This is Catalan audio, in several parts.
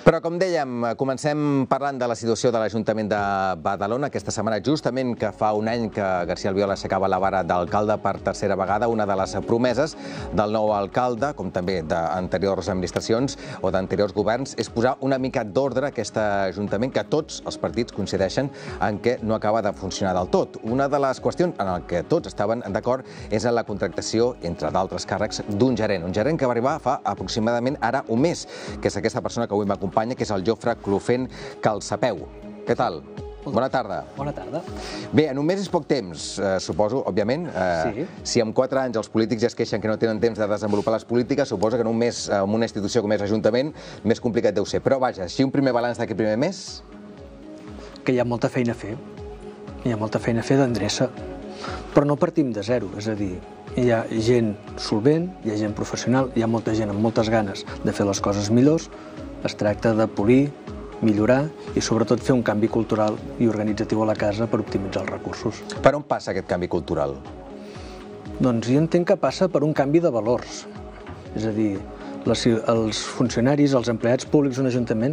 Però, com dèiem, comencem parlant de la situació de l'Ajuntament de Badalona. Aquesta setmana, justament que fa un any que García Albiol aixecava la vara d'alcalde per tercera vegada, una de les promeses del nou alcalde, com també d'anteriors administracions o d'anteriors governs, és posar una mica d'ordre a aquest Ajuntament que tots els partits coincideixen en què no acaba de funcionar del tot. Una de les qüestions en què tots estaven d'acord és en la contractació, entre d'altres càrrecs, d'un gerent. Un gerent que va arribar fa aproximadament ara un mes, que és aquesta persona que avui m'acompanya, que és el Jofre Clofent Calsapeu. Què tal? Bona tarda. Bona tarda. Bé, en un mes és poc temps, suposo, òbviament. Sí. Si en 4 anys els polítics ja es queixen que no tenen temps de desenvolupar les polítiques, suposo que en un mes, en una institució com és l'Ajuntament, més complicat deu ser. Però vaja, si un primer balanç d'aquest primer mes... Que hi ha molta feina a fer. Hi ha molta feina a fer d'endreça. Però no partim de zero, és a dir, hi ha gent solvent, hi ha gent professional, hi ha molta gent amb moltes ganes de fer les coses millors. Es tracta de polir, millorar i sobretot fer un canvi cultural i organitzatiu a la casa per optimitzar els recursos. Per on passa aquest canvi cultural? Doncs jo entenc que passa per un canvi de valors. És a dir, els funcionaris, els empleats públics d'un ajuntament,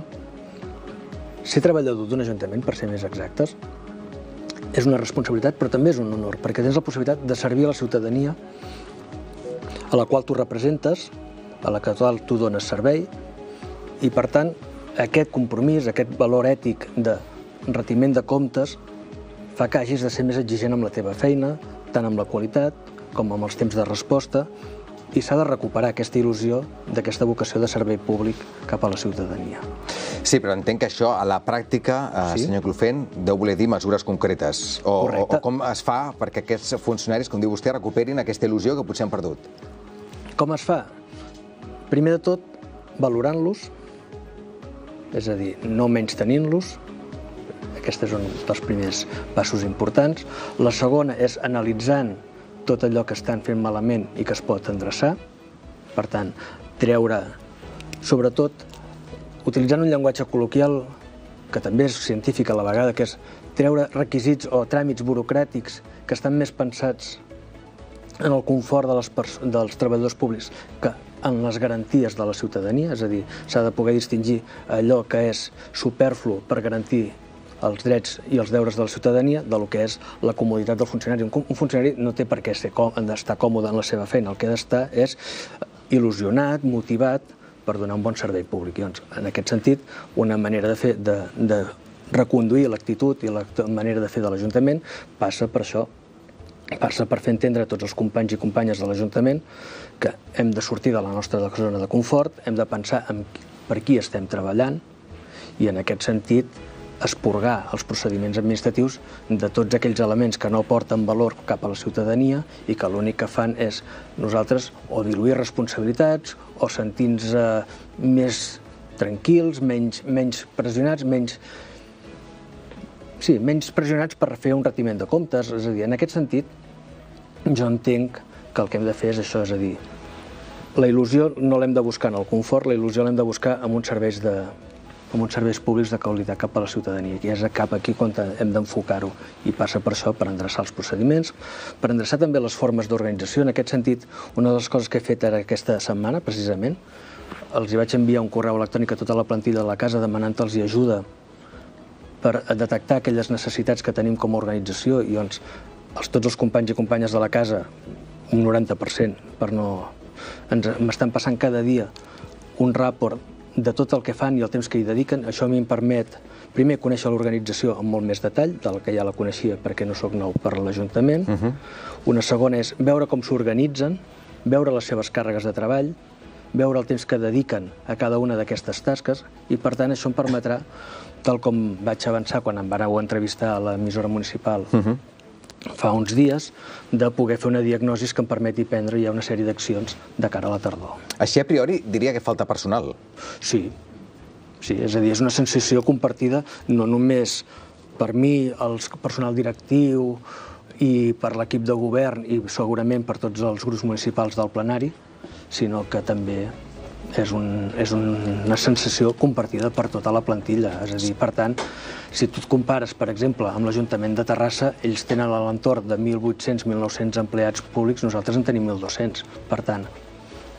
ser treballador d'un ajuntament, per ser més exactes, és una responsabilitat però també és un honor, perquè tens la possibilitat de servir a la ciutadania a la qual tu representes, a la qual tu dones servei, i per tant aquest compromís, aquest valor ètic de retiment de comptes fa que hagis de ser més exigent amb la teva feina, tant amb la qualitat com amb els temps de resposta, i s'ha de recuperar aquesta il·lusió d'aquesta vocació de servei públic cap a la ciutadania. Sí, però entenc que això a la pràctica, senyor Clofent, deu voler dir mesures concretes. O com es fa perquè aquests funcionaris, com diu vostè, recuperin aquesta il·lusió que potser han perdut? Com es fa? Primer de tot, valorant-los, és a dir, no menys tenint-los. Aquests són els primers passos importants. La segona és analitzant tot allò que estan fent malament i que es pot endreçar. Per tant, treure, sobretot, utilitzant un llenguatge col·loquial que també és científic a la vegada, que és treure requisits o tràmits burocràtics que estan més pensats en el confort dels treballadors públics que en les garanties de la ciutadania, és a dir, s'ha de poder distingir allò que és superflu per garantir els drets i els deures de la ciutadania de lo que és la comoditat del funcionari. Un funcionari no té per què estar còmode en la seva feina, el que ha d'estar és il·lusionat, motivat per donar un bon servei públic. I, en aquest sentit, una manera de reconduir l'actitud i la manera de fer de l'Ajuntament passa per això, passa per fer entendre a tots els companys i companyes de l'Ajuntament que hem de sortir de la nostra zona de confort, hem de pensar per qui estem treballant i, en aquest sentit, expurgar els procediments administratius de tots aquells elements que no aporten valor cap a la ciutadania i que l'únic que fan és nosaltres o diluir responsabilitats o sentir-nos més tranquils, menys pressionats, menys pressionats per fer un retiment de comptes. És a dir, en aquest sentit, jo entenc que el que hem de fer és això, és a dir, la il·lusió no l'hem de buscar en el confort, la il·lusió l'hem de buscar en uns serveis públics de qualitat cap a la ciutadania, que és cap aquí on hem d'enfocar-ho, i passa per això, per endreçar els procediments, per endreçar també les formes d'organització. En aquest sentit, una de les coses que he fet ara aquesta setmana, precisament, els hi vaig enviar un correu electrònic a tota la plantilla de la casa demanant-los ajuda per detectar aquelles necessitats que tenim com a organització i tots els companys i companyes de la casa, un 90%, m'estan passant cada dia un ràport de tot el que fan i el temps que hi dediquen. Això a mi em permet, primer, conèixer l'organització amb molt més detall, del que ja la coneixia perquè no sóc nou per l'Ajuntament. Una segona és veure com s'organitzen, veure les seves càrregues de treball, veure el temps que dediquen a cada una d'aquestes tasques i, per tant, això em permetrà, tal com vaig avançar quan em vareu entrevistar a l'emissora municipal fa uns dies, de poder fer una diagnosi que em permeti prendre ja una sèrie d'accions de cara a la tardor. Així, a priori, diria que falta personal. Sí, és a dir, és una sensació compartida no només per mi, el personal directiu i per l'equip de govern i segurament per tots els grups municipals del plenari, sinó que també és una sensació compartida per tota la plantilla. És a dir, per tant, si tu et compares, per exemple, amb l'Ajuntament de Terrassa, ells tenen a l'entorn de 1.800-1.900 empleats públics, nosaltres en tenim 1.200. Per tant,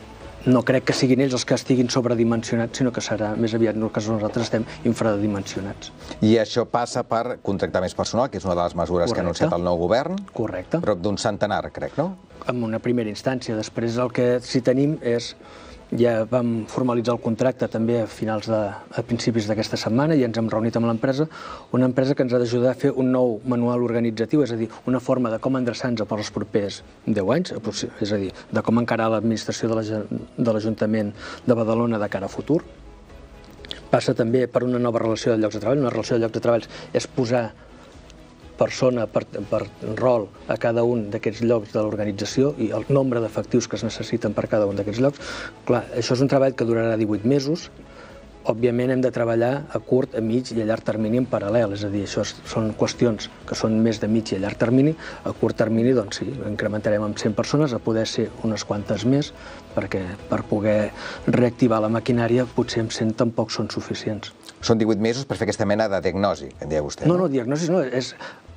no crec que siguin ells els que estiguin sobredimensionats, sinó que serà més aviat que nosaltres estem infradimensionats. I això passa per contractar més personal, que és una de les mesures que ha anunciat el nou govern. Correcte. Prop d'un centenar, crec, no? En una primera instància. Després el que sí tenim és... Ja vam formalitzar el contracte també a principis d'aquesta setmana i ens hem reunit amb l'empresa, una empresa que ens ha d'ajudar a fer un nou manual organitzatiu, és a dir, una forma de com endreçar-nos per als propers 10 anys, és a dir, de com encarar l'administració de l'Ajuntament de Badalona de cara a futur. Passa també per una nova relació de llocs de treball. Una relació de llocs de treball és posar persona per rol a cada un d'aquests llocs de l'organització i el nombre d'efectius que es necessiten per cada un d'aquests llocs. Clar, això és un treball que durarà 18 mesos. Òbviament hem de treballar a curt, a mig i a llarg termini en paral·lel, és a dir, això són qüestions que són més de mig i a llarg termini. A curt termini, doncs sí, incrementarem amb 100 persones, a poder ser unes quantes més, perquè per poder reactivar la maquinària potser amb 100 tampoc són suficients. Són 18 mesos per fer aquesta mena de diagnosi, que en deia vostè. No, diagnosi no, és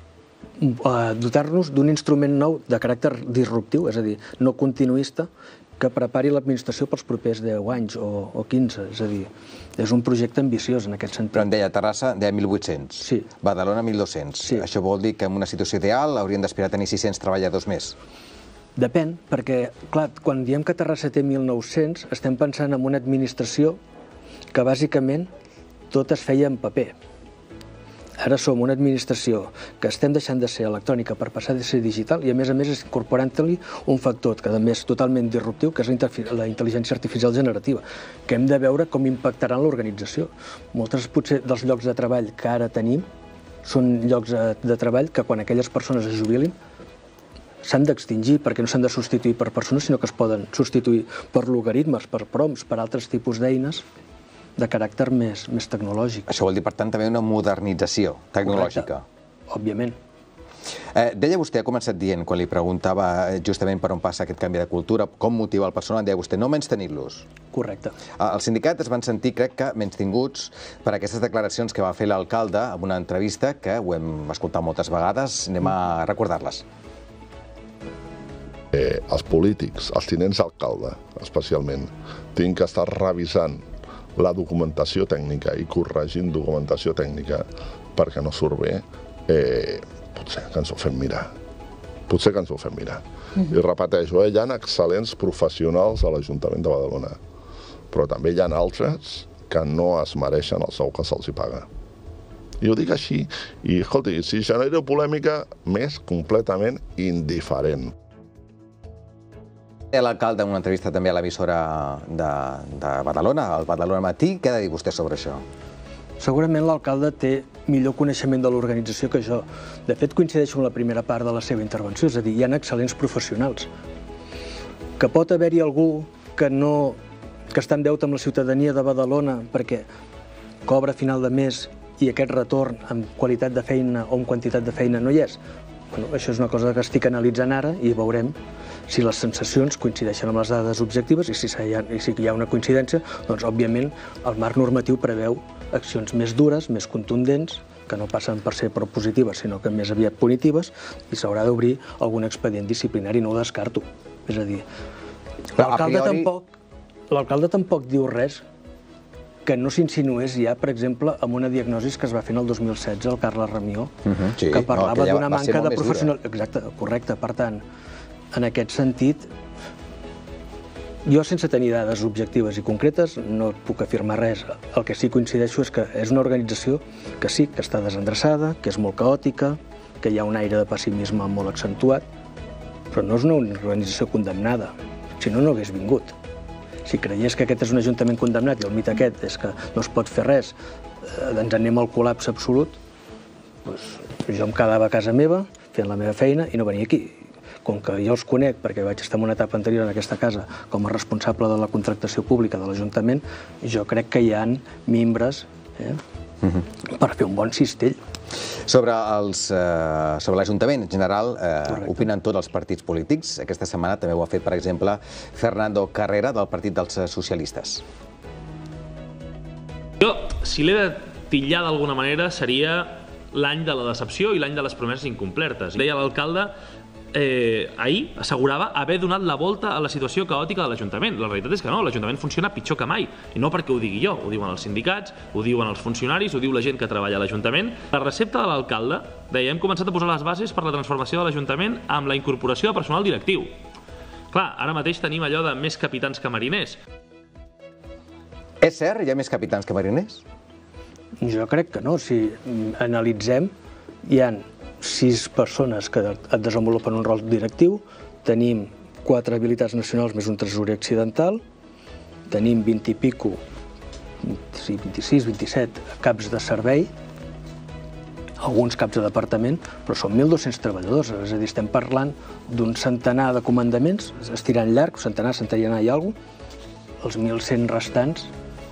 dotar-nos d'un instrument nou de caràcter disruptiu, és a dir, no continuista, que prepari l'administració pels propers 10 anys o 15. És a dir, és un projecte ambiciós en aquest sentit. Però em deia, Terrassa deia 1.800, sí. Badalona 1.200. Sí. Això vol dir que en una situació ideal haurien d'aspirar a tenir 600 treballadors més? Depèn, perquè, clar, quan diem que Terrassa té 1.900, estem pensant en una administració que bàsicament tot es feia en paper. Ara som una administració que estem deixant de ser electrònica per passar de ser digital i, a més, incorporant-li un factor que també és totalment disruptiu, que és la intel·ligència artificial generativa, que hem de veure com impactarà en l'organització. Molts potser dels llocs de treball que ara tenim són llocs de treball que quan aquelles persones es jubilin s'han d'extingir perquè no s'han de substituir per persones, sinó que es poden substituir per logaritmes, per prompts, per altres tipus d'eines de caràcter més tecnològic. Això vol dir, per tant, també una modernització tecnològica. Correcte, òbviament. Deia vostè, ha començat dient, quan li preguntava justament per on passa aquest canvi de cultura, com motivar el personal, deia vostè, no menys-tenir-los. Correcte. Els sindicats es van sentir, crec que, menystinguts per aquestes declaracions que va fer l'alcalde en una entrevista que ho hem escoltat moltes vegades. Anem a recordar-les. Els polítics, els tinents d'alcalde, especialment, tenen que estar revisant la documentació tècnica i corregint documentació tècnica perquè no surt bé, potser que ens ho fem mirar. Potser que ens ho fem mirar. I repeteixo, hi ha excel·lents professionals a l'Ajuntament de Badalona, però també hi ha altres que no es mereixen el sou que se'ls paga. I ho dic així, i escolti, si genera polèmica, m'és completament indiferent. L'alcalde en una entrevista també a l'emissora de Badalona, al Badalona Matí. Què ha de dir vostè sobre això? Segurament l'alcalde té millor coneixement de l'organització que jo. De fet, coincideixo amb la primera part de la seva intervenció, és a dir, hi ha excel·lents professionals. Que pot haver-hi algú que està en deute amb la ciutadania de Badalona perquè cobra a final de mes i aquest retorn amb qualitat de feina o amb quantitat de feina no hi és. Bueno, això és una cosa que estic analitzant ara i veurem si les sensacions coincideixen amb les dades objectives i si hi ha una coincidència, doncs, òbviament, el marc normatiu preveu accions més dures, més contundents, que no passen per ser propositives, sinó que més aviat punitives, i s'haurà d'obrir algun expedient disciplinari, no ho descarto. És a dir, l'alcalde tampoc diu res que no s'insinués ja, per exemple, amb una diagnosi que es va fer en el 2016 al Carles Ramió, que parlava d'una manca de professionalitat. Exacte, correcte. Per tant, en aquest sentit, jo, sense tenir dades objectives i concretes, no puc afirmar res. El que sí que coincideixo és que és una organització que sí, que està desendreçada, que és molt caòtica, que hi ha un aire de pessimisme molt accentuat, però no és una organització condemnada, si no, no hagués vingut. Si creiés que aquest és un ajuntament condemnat i el mite aquest és que no es pot fer res, ens anem al col·lapse absolut, doncs jo em quedava a casa meva fent la meva feina i no venia aquí. Com que jo els conec, perquè vaig estar en una etapa anterior en aquesta casa com a responsable de la contractació pública de l'Ajuntament, jo crec que hi ha membres per fer un bon cistell. Sobre l'Ajuntament en general, opinen tots els partits polítics. Aquesta setmana també ho ha fet, per exemple, Fernando Carrera, del Partit dels Socialistes. Jo, si l'he de titllar d'alguna manera, seria l'any de la decepció i l'any de les promeses incomplertes. Deia l'alcalde ahir assegurava haver donat la volta a la situació caòtica de l'Ajuntament. La realitat és que no, l'Ajuntament funciona pitjor que mai. I no perquè ho digui jo, ho diuen els sindicats, ho diuen els funcionaris, ho diu la gent que treballa a l'Ajuntament. La recepta de l'alcalde deia: hem començat a posar les bases per la transformació de l'Ajuntament amb la incorporació de personal directiu. Clar, ara mateix tenim allò de més capitans que mariners. És cert? Hi ha més capitans que mariners? Jo crec que no. Si analitzem, hi ha 6 persones que desenvolupen un rol directiu, tenim 4 habilitats nacionals més un tresorer accidental, tenim 20 i pico, 26, 27 caps de servei, alguns caps de departament, però són 1.200 treballadors, és a dir, estem parlant d'un centenar de comandaments, estirant llarg, centenar i alguna cosa, els 1.100 restants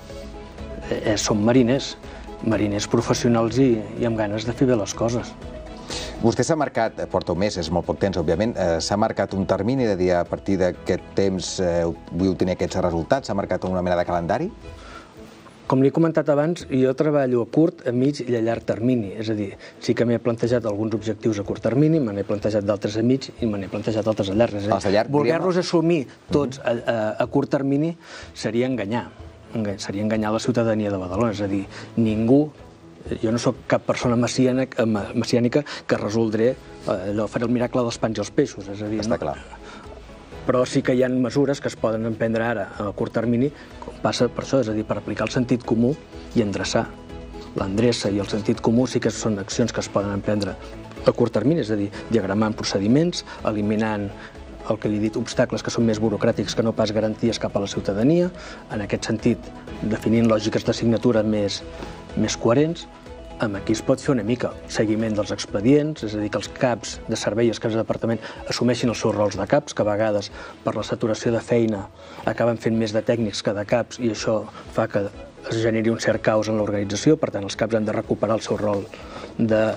són mariners professionals i amb ganes de fer bé les coses. Vostè s'ha marcat, porta un mes, és molt poc temps, òbviament, s'ha marcat un termini de dir a partir d'aquest temps vull obtenir aquests resultats, s'ha marcat una mena de calendari? Com li he comentat abans, jo treballo a curt, a mig i a llarg termini, és a dir, sí que m'he plantejat alguns objectius a curt termini, me n'he plantejat d'altres a mig i me n'he plantejat d'altres a llarg. Voler-los assumir tots a curt termini seria enganyar la ciutadania de Badalona, és a dir, ningú. Jo no sóc cap persona messiànica que resoldré, faré el miracle dels pans i els peixos. Està clar. Però sí que hi ha mesures que es poden emprendre ara a curt termini, com passa per això, és a dir, per aplicar el sentit comú i endreçar. L'endreça i el sentit comú sí que són accions que es poden emprendre a curt termini, és a dir, diagramant procediments, eliminant el que li he dit, obstacles que són més burocràtics que no pas garanties cap a la ciutadania, en aquest sentit, definint lògiques de signatura més coherents. Aquí es pot fer una mica seguiment dels expedients, és a dir, que els caps de servei i els caps de departament assumeixin els seus rols de caps, que a vegades, per la saturació de feina, acaben fent més de tècnics que de caps i això fa que es generi un cert caos en l'organització. Per tant, els caps han de recuperar el seu rol de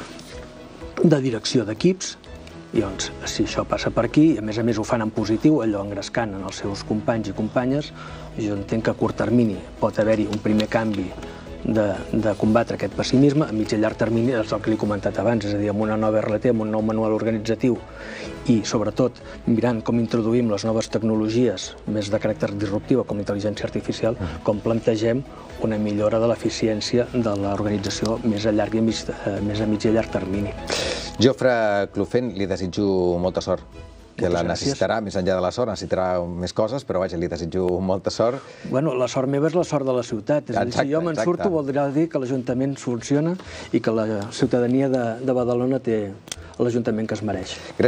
direcció d'equips. I doncs, si això passa per aquí, i a més ho fan en positiu, allò engrescant en els seus companys i companyes, jo entenc que a curt termini pot haver-hi un primer canvi de combatre aquest pessimisme. A mig i llarg termini és el que li he comentat abans, és a dir, amb una nova RLT, amb un nou manual organitzatiu i, sobretot, mirant com introduïm les noves tecnologies més de caràcter disruptiu, com l'intel·ligència artificial, com plantegem una millora de l'eficiència de l'organització més a mig i llarg termini. Jofre Clofent, li desitjo molta sort, que la necessitarà, més enllà de la sort, necessitarà més coses, però vaja, li desitjo molta sort. Bueno, la sort meva és la sort de la ciutat. És a dir, si jo me'n surto, voldrà dir que l'Ajuntament funciona i que la ciutadania de Badalona té l'Ajuntament que es mereix.